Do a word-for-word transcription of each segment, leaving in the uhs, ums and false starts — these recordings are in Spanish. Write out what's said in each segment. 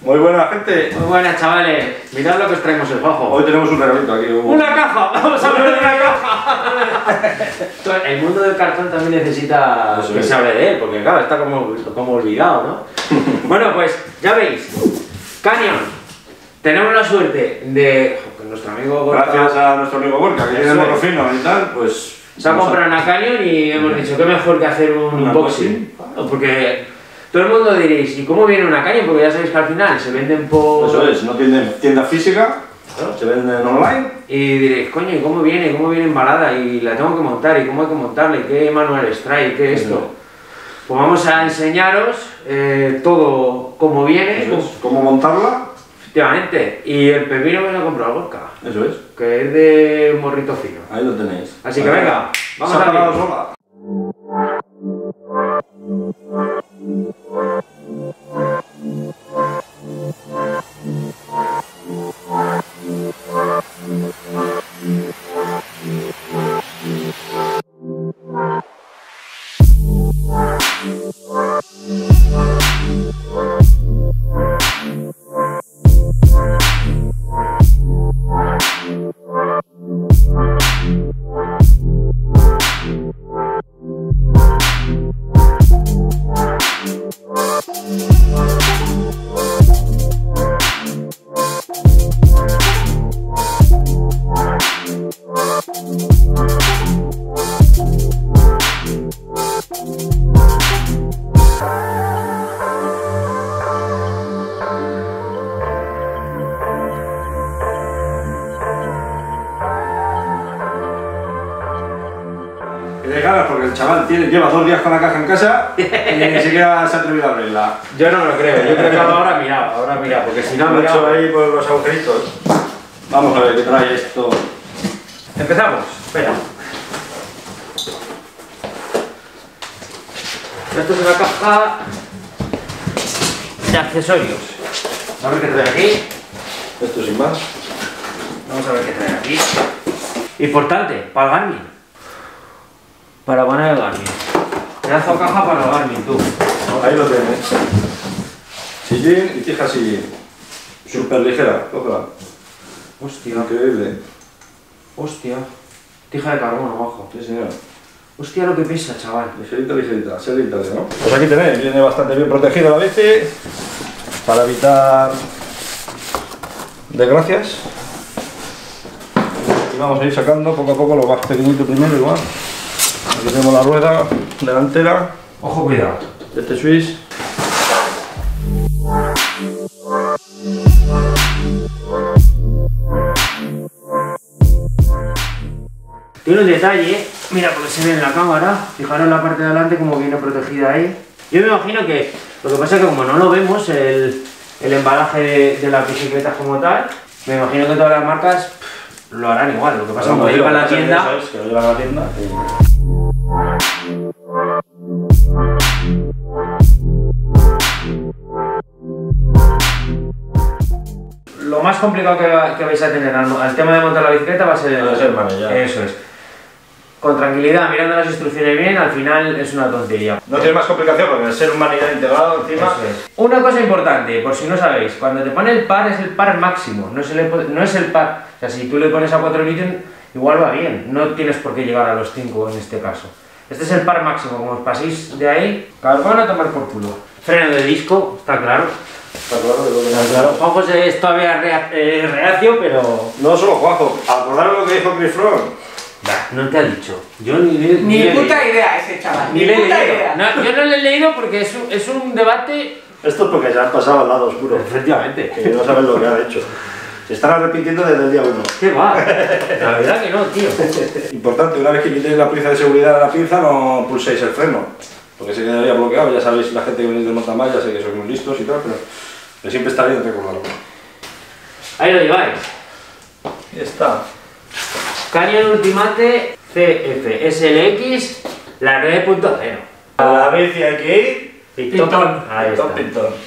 Muy buena, gente. Muy buenas, chavales. Mirad lo que os traemos el fajo. Hoy tenemos un regalito aquí. Uh. ¡Una caja! ¡Vamos a hablar de una caja! El mundo del cartón también necesita Eso que es. se hable de él, porque claro, está como, como olvidado, ¿no? Bueno, pues ya veis. Canyon. Tenemos la suerte de que nuestro amigo Gorka... Gracias a nuestro amigo Gorka, que tiene Eso el es. morro fino y tal, pues... Se ha comprado una Canyon y hemos dicho que mejor que hacer un Un unboxing. Porque todo el mundo diréis, ¿y cómo viene una Canyon? Porque ya sabéis que al final se venden por... Eso es, no tienen tienda física, ¿no? Se venden online. Y diréis, coño, ¿y cómo viene? ¿Cómo viene embalada? Y la tengo que montar, ¿y cómo hay que montarla? ¿Y qué manuales trae? ¿Qué es esto? Pues vamos a enseñaros eh, todo cómo viene. Eso es, cómo montarla. Efectivamente. Y el pepino me lo ha comprado Gorka, Eso es, que es de morrito fino. ahí lo tenéis. Así que Ahí. venga, vamos Se ha a parado ver. sola. Que de ganas, porque el chaval tiene, lleva dos días con la caja en casa y ni siquiera se ha atrevido a abrirla. Yo no me lo creo, yo creo que ahora ha mirado, ahora ha mirado, porque si no ha Lo he hecho mirado... ahí por los agujeritos. Vamos a ver qué trae esto. Empezamos, espera. Esto es una caja de accesorios. A ver qué trae aquí. Esto sin más. Vamos a ver qué trae aquí. Importante, para el Garmin. Para poner el Garmin. Pedazo de caja para el Garmin, tú. Ahí lo tienes. Sillín y tija sillín. Súper ligera, cógela. Hostia, Increíble. hostia. Tija de carbono, bajo. Sí, señor. Hostia lo que pesa, chaval. Ligerita, ligerita. Ser italiano, ¿no? Pues aquí tenéis, viene bastante bien protegido la bici. Para evitar desgracias. Y vamos a ir sacando poco a poco lo más pequeñito primero, igual. Aquí tenemos la rueda delantera. Ojo, cuidado. Este Swiss. Tiene un detalle, mira, porque se ve en la cámara, fijaros la parte de adelante como viene protegida ahí. Yo me imagino que lo que pasa es que como no lo vemos, el, el embalaje de, de las bicicletas como tal, me imagino que todas las marcas pff, lo harán igual. Lo que pasa es que como llevan a la tienda... Eso es, que lo llevan a la tienda. Lo más complicado que, va- que vais a tener al, al tema de montar la bicicleta va a ser el, Va a ser el manillar. Eso es. Con tranquilidad, mirando las instrucciones bien, al final es una tontería. No tiene más complicación porque al ser un manillar integrado encima. Eso es. Una cosa importante, por si no sabéis, cuando te pone el par es el par máximo, no es el, no es el par. O sea, si tú le pones a cuatro Newton, igual va bien, no tienes por qué llegar a los cinco en este caso. Este es el par máximo, como os paséis de ahí, carbono a tomar por culo. Freno de disco, está claro. Está claro que lo que Está claro. Juanjo es todavía rea- eh, reacio, pero... No solo Juanjo, acordaros lo que dijo Chris Froome. Bah, no te ha dicho. Yo ni, ni, Ni le he puta leído. idea ese chaval, Ni ni le he puta leído. idea. No, yo no le he leído porque es un, es un debate... Esto es porque ya han pasado al lado oscuro. Efectivamente. Que no saben lo que han hecho. Se están arrepintiendo desde el día uno. ¿Qué va? La verdad que no, tío. Importante, una vez que quitéis la pinza de seguridad de la pinza, no pulséis el freno. Porque se quedaría bloqueado. Ya sabéis, la gente que venís de mountain ya sé que sois muy listos y tal, pero que siempre está bien recordarlo. Ahí lo lleváis. Y está. Canyon Ultimate C F S L X, la nueve punto cero. A la bici hay que ir. Pintón. Ahí está. Pintón, pintón.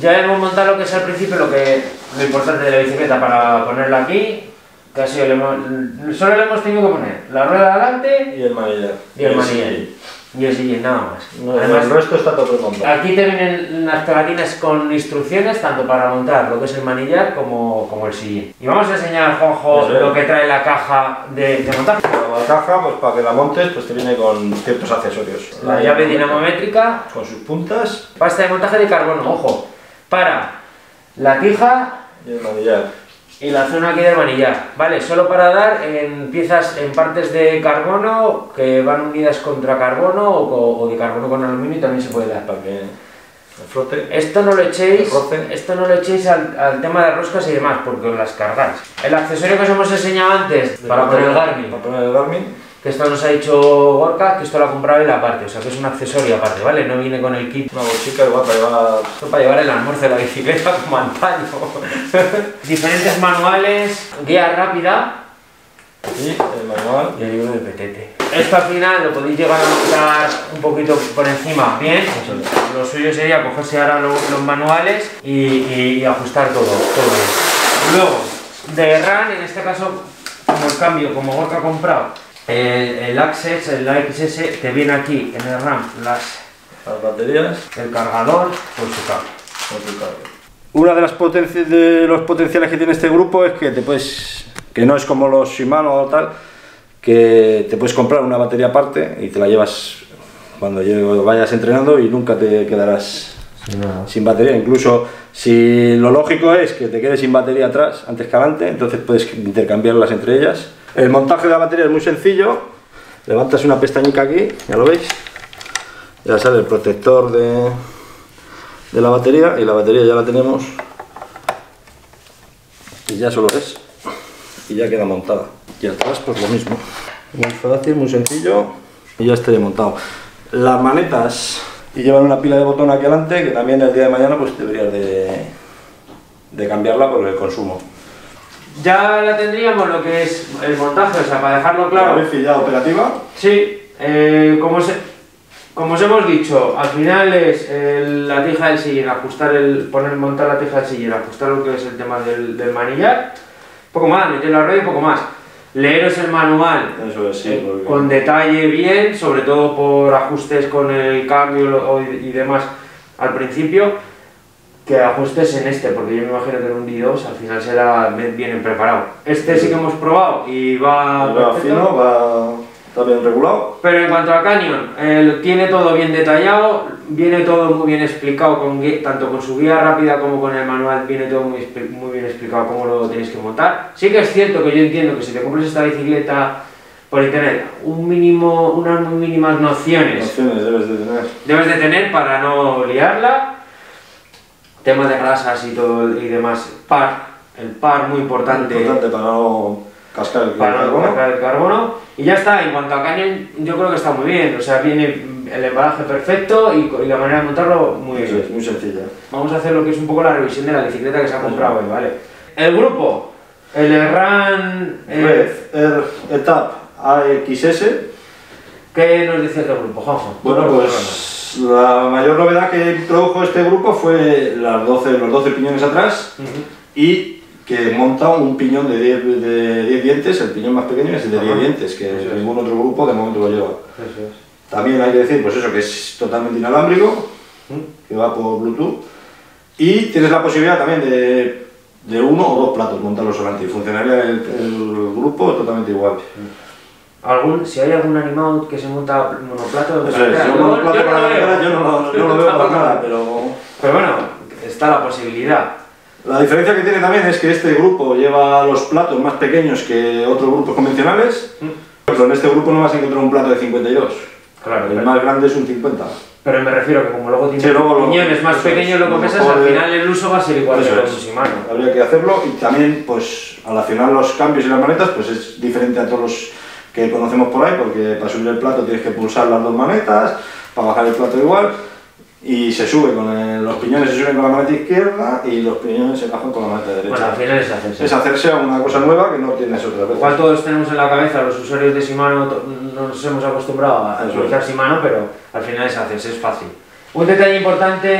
Ya hemos montado lo que es al principio lo que lo importante de la bicicleta para ponerla aquí. Casi le hemos, solo le hemos tenido que poner la rueda adelante y el manillar. Y el manillar. Y el sillín, nada más. No, además, el resto está todo montado. Aquí te vienen las pegatinas con instrucciones tanto para montar lo que es el manillar como, como el sillín. Y vamos a enseñar, Juanjo, lo que trae la caja de, de montaje. La caja, pues para que la montes, pues te viene con ciertos accesorios. La, la llave dinamométrica. Con sus puntas. Pasta de montaje de carbono, ojo. Para la tija. Y el manillar. Y la zona aquí del manillar, ¿vale? Solo para dar en piezas, en partes de carbono que van unidas contra carbono o, o de carbono con aluminio también se puede dar. Para que frote. Esto no lo echéis, esto no lo echéis al, al tema de roscas y demás, porque os las cargáis. El accesorio que os hemos enseñado antes, para poner el Garmin, para poner el Garmin, que esto nos ha dicho Gorka, que esto lo ha comprado él aparte, o sea que es un accesorio aparte, ¿vale? No viene con el kit. Una bolsica igual para llevar... Esto para llevar el almuerzo de la bicicleta como antaño. Diferentes manuales, guía rápida. Y el manual. Y el libro de petete. Esto al final lo podéis llegar a montar un poquito por encima, bien. Lo suyo sería cogerse ahora los, los manuales y, y, y ajustar todo, todo eso. Luego, de RAN, en este caso, como el cambio, como Gorka ha comprado, el, el Access, el A X S, te viene aquí en el RAM las, las baterías, el cargador por su cable. Por su cable. Una de, las potenci de los potenciales que tiene este grupo es que te puedes, que no es como los Shimano o tal, que te puedes comprar una batería aparte y te la llevas cuando vayas entrenando y nunca te quedarás no. sin batería. Incluso si lo lógico es que te quedes sin batería atrás antes que adelante, entonces puedes intercambiarlas entre ellas. El montaje de la batería es muy sencillo. Levantas una pestañica aquí, ya lo veis, ya sale el protector de, de la batería y la batería ya la tenemos y ya solo es y ya queda montada. Y atrás pues lo mismo, muy fácil, muy sencillo y ya estaría montado. Las manetas y llevan una pila de botón aquí adelante que también el día de mañana pues deberías de, de cambiarla por el consumo. Ya la tendríamos lo que es el montaje, o sea, para dejarlo claro. ¿La bici ya operativa? Sí, eh, como, se, como os hemos dicho, al final es el, la tija del sillín, ajustar el, poner, montar la tija del sillín, ajustar lo que es el tema del, del manillar, poco más, meter la rueda y poco más. Leeros el manual Eso es, sí, eh, porque... con detalle bien, sobre todo por ajustes con el cambio y demás al principio. Que ajustes en este, porque yo me imagino que en un D dos al final será bien preparado. Este sí que hemos probado y va, y va fino, va, está bien regulado. Pero en cuanto a Canyon, eh, tiene todo bien detallado, viene todo muy bien explicado, con, tanto con su guía rápida como con el manual, viene todo muy, muy bien explicado cómo lo tenéis que montar. Sí que es cierto que yo entiendo que si te compras esta bicicleta por internet, un mínimo, unas muy mínimas nociones, nociones debes de tener. Debes de tener para no liarla. Tema de grasas y todo y demás, par, el par muy importante, muy importante para no cascar el, para carbono. No cascar el carbono. Y ya está, en cuanto a Canyon yo creo que está muy bien, o sea, viene el embalaje perfecto y, y la manera de montarlo muy sí, bien. Es muy sencilla. Vamos a hacer lo que es un poco la revisión de la bicicleta que se ha comprado hoy, ¿vale? El grupo, el RAN... Red, el Etap A X S. ¿Qué nos dice el grupo, Juanjo? Bueno, pues... La mayor novedad que introdujo este grupo fue las doce, los doce piñones atrás uh-huh. y que monta un piñón de diez, de diez dientes, el piñón más pequeño es el de diez uh-huh. dientes, que sí, ningún otro grupo de momento lo lleva. Sí, sí. También hay que decir pues eso, que es totalmente inalámbrico, uh-huh. que va por Bluetooth y tienes la posibilidad también de, de uno o dos platos montarlos solamente y funcionaría el, el grupo totalmente igual. Uh-huh. ¿Algún, si hay algún animado que se monta monoplato, eso es, yo, monoplato yo, para yo, no, yo no, no lo veo para nada, pero... Pero bueno, está la posibilidad. La diferencia que tiene también es que este grupo lleva los platos más pequeños que otros grupos convencionales, ¿Mm? pero en este grupo no vas a encontrar un plato de cincuenta y dos, claro, el claro. más grande es un cincuenta. Pero me refiero que como luego tiene sí, luego, piñones más pequeños lo que pesas, al final el uso va a ser igual que con su mano. Habría que hacerlo y también, pues, al afinar los cambios y las manetas, pues es diferente a todos los que conocemos por ahí, porque para subir el plato tienes que pulsar las dos manetas, para bajar el plato igual, y se sube con el, los piñones se suben con la maneta izquierda y los piñones se bajan con la maneta derecha. Bueno, al final es hacerse. Es hacerse a una cosa nueva que no tienes otra vez. Igual todos tenemos en la cabeza, los usuarios de Shimano nos hemos acostumbrado a utilizar Shimano, pero al final es hacerse, es fácil. Un detalle importante,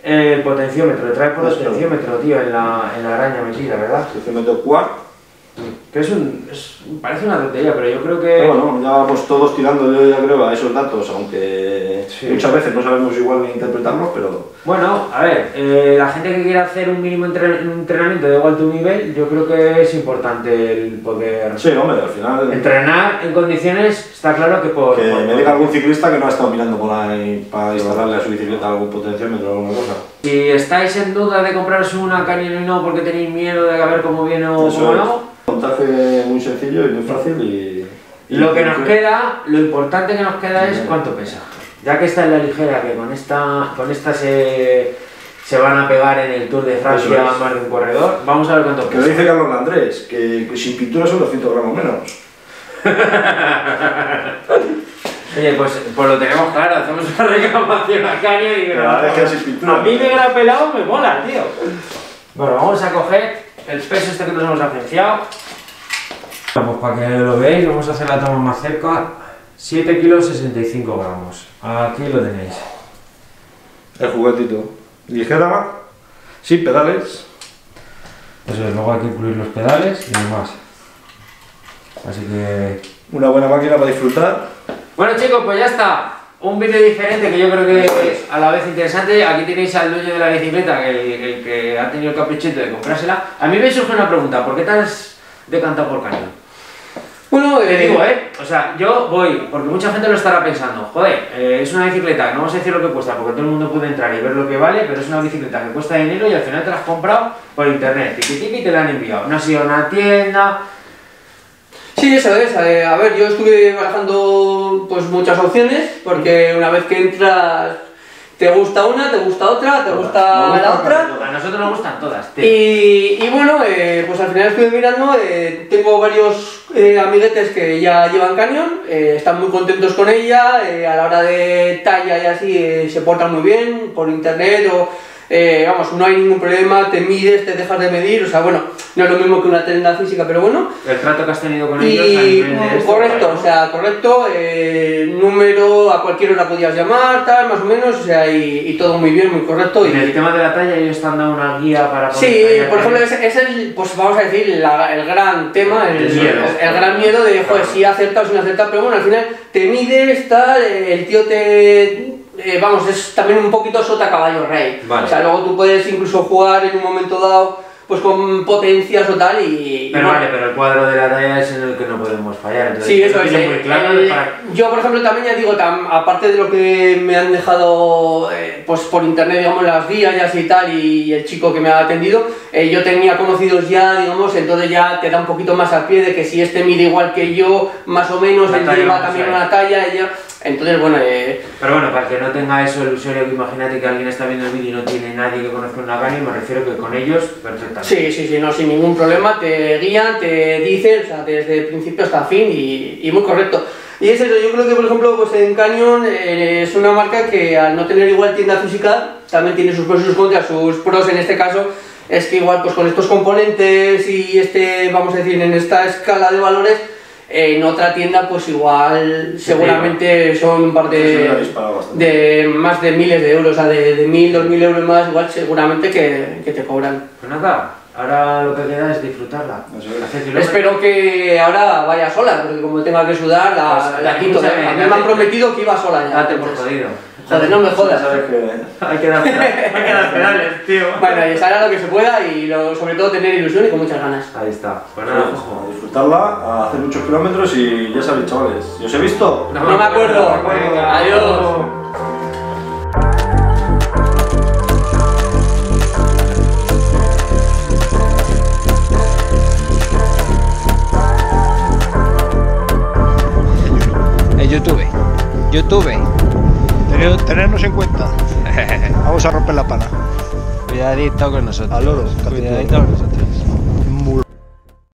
el potenciómetro, trae por el Eso. potenciómetro, tío, en la, en la araña metida, ¿verdad? Potenciómetro Quark. Que es un... Es, parece una tontería, pero yo creo que... Pero bueno, ya vamos todos tirando, yo ya creo, a esos datos, aunque Sí. muchas veces no sabemos igual ni interpretarlos, pero... Bueno, a ver, eh, la gente que quiera hacer un mínimo entren- entrenamiento de igual tu nivel, yo creo que es importante el poder Sí, hombre, al final... entrenar en condiciones, está claro que por... Que por- me diga algún ciclista que no ha estado mirando por ahí para instalarle a su bicicleta algún potenciómetro o alguna cosa. Si estáis en duda de compraros una Canyon y no porque tenéis miedo de a ver cómo viene o Eso cómo es. no, Montaje muy sencillo y muy fácil y... y lo que nos y- queda, lo importante que nos queda es cuánto pesa. Ya que está en la ligera, que con esta, con esta se, se van a pegar en el Tour de Francia Eso es. más de un corredor, vamos a ver cuánto Que lo pesa. dice Carlos Andrés, que, que sin pintura son doscientos gramos menos. Oye, pues, pues lo tenemos claro, hacemos una reclamación a Canyon y que Claro, nos- es que sin pintura. a mí negra pelado me mola, tío. Bueno, vamos a coger el peso este que nos hemos agenciado. Pues para que lo veáis, vamos a hacer la toma más cerca. siete kilos sesenta y cinco gramos. Aquí lo tenéis. El juguetito. Ligera, sin pedales. Eso es, luego hay que incluir los pedales y demás. Así que... Una buena máquina para disfrutar. Bueno chicos, pues ya está. Un vídeo diferente que yo creo que es a la vez interesante. Aquí tenéis al dueño de la bicicleta, que el, el que ha tenido el caprichito de comprársela. A mí me surge una pregunta, ¿por qué te has decantado por Canyon? Bueno, Te eh, digo, ¿eh? O sea, yo voy, porque mucha gente lo estará pensando, joder, eh, es una bicicleta, no vamos a decir lo que cuesta, porque todo el mundo puede entrar y ver lo que vale, pero es una bicicleta que cuesta dinero y al final te la has comprado por internet, tiki tiki, y te la han enviado. No ha sido una tienda... sí, eso es. eh, a ver, yo estuve barajando pues muchas opciones, porque una vez que entras, te gusta una, te gusta otra, te gusta Me gusta la otra. A nosotros nos gustan todas, tío. Y, y bueno, eh, pues al final estuve mirando, eh, tengo varios eh, amiguetes que ya llevan Canyon, eh, están muy contentos con ella, eh, a la hora de talla y así eh, se portan muy bien por internet o... eh, vamos, no hay ningún problema, te mides, te dejas de medir, o sea, bueno, no es lo mismo que una tienda física, pero bueno. El trato que has tenido con ellos a Y nivel de esto, correcto, ¿no? o sea, correcto, eh, número a cualquier hora podías llamar, tal, más o menos, o sea, y, y todo muy bien, muy correcto. En Y, el tema de la talla ellos te han dado una guía para poder sí, tallar, por ejemplo, ¿eh? ese es el, pues vamos a decir, la- el gran tema, el, El miedo. el gran miedo de, joder, Claro. si acerta o si no acerta, pero bueno, al final te mides, tal, eh, el tío te... eh, vamos, es también un poquito sota caballo rey. Vale. O sea, luego tú puedes incluso jugar en un momento dado pues con potencias o tal y... y Pero bueno, vale, pero el cuadro de la talla es en el que no podemos fallar. Entonces, sí, eso lo es. tienes eh, muy claro el- para- Yo, por ejemplo, también ya digo, tam- aparte de lo que me han dejado eh, pues por internet, digamos, las guías y así y tal, y, y el chico que me ha atendido, eh, yo tenía conocidos ya, digamos, entonces ya te da un poquito más al pie de que si este mide igual que yo, más o menos, La él talla lleva vamos también a ver. una talla, ella... Entonces, bueno, eh, Pero bueno, para que no tenga eso el usuario, que imagínate que alguien está viendo el vídeo y no tiene nadie que conozca una Canyon, me refiero que con ellos, perfectamente. sí, sí, sí, no, sin ningún problema, te guían, te dicen, o sea, desde principio hasta fin y, y muy correcto. Y es eso, yo creo que por ejemplo pues en Canyon eh, es una marca que al no tener igual tienda física, también tiene sus pros y sus contras. Sus pros en este caso es que igual pues con estos componentes y este, vamos a decir, en esta escala de valores, en otra tienda pues igual seguramente son un par Se me ha de, disparado bastante. de más de miles de euros, o sea, de, de mil, dos mil euros más, igual seguramente que, que te cobran. Pues nada, ahora lo que queda es disfrutarla. Eso es. Hacer kilómetros. Espero que ahora vaya sola, porque como tenga que sudar, la, Pues, la quito. escúchame, A mí date- me han prometido que iba sola ya. Date por entonces. jodido. Joder, no me jodas. Sabes que... Hay que dar pedales, hay que dar pedales, tío. Bueno, y hará lo que se pueda y lo- sobre todo tener ilusión y con muchas ganas. Ahí está. Pues nada, ojo. A disfrutarla, a hacer muchos kilómetros y ya sabéis, chavales. ¿Y os he visto? No me acuerdo. Venga, Adiós. En YouTube. YouTube. Tener- tenernos en cuenta. Vamos a romper la pana. Cuidadito con nosotros. Al loro, casi Cuidadito con nosotros.